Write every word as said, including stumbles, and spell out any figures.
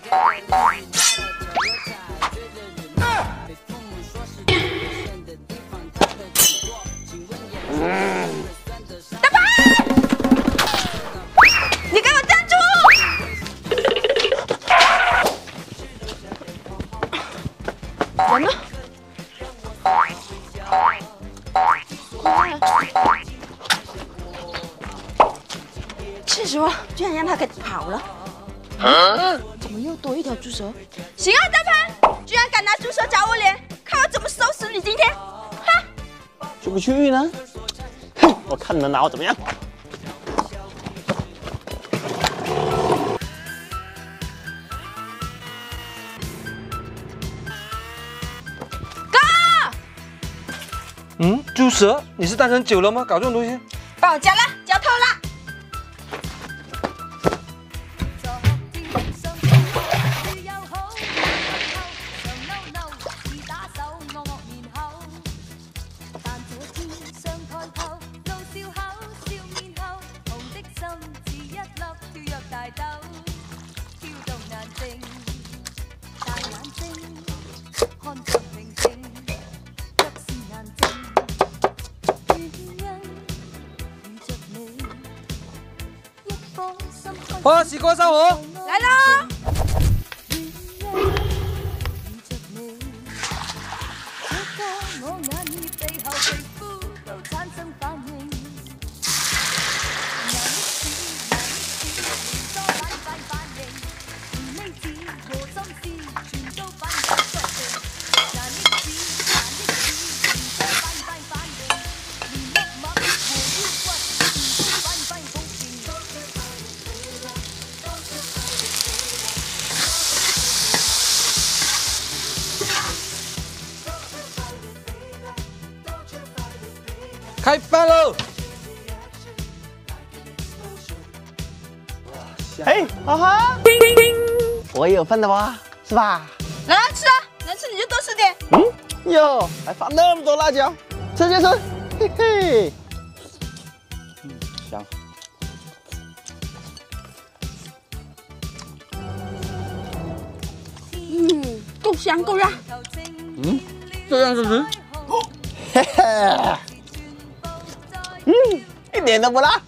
大白，你给我站住！人呢？气死我！居然让他给跑了。啊、怎么又多一条猪舌？行啊，大潘，居然敢拿猪舌找我脸，看我怎么收拾你今天！哼！ 去不去呢？哼，我看你能拿我怎么样？ 哥！ 嗯，猪舌，你是单身久了吗？搞这种东西？ 帮我交了，交透了。 花西瓜烧鹅来喽！ 开饭喽！ 嘿，哈哈，我也有份的吧，是吧？ 来来吃啊，能吃你就多吃点。 嗯，哟，还放那么多辣椒，吃就吃，嘿嘿。嗯，香。 嗯，够香够辣。 嗯，这样子吃，嘿嘿。嗯，一点都不辣。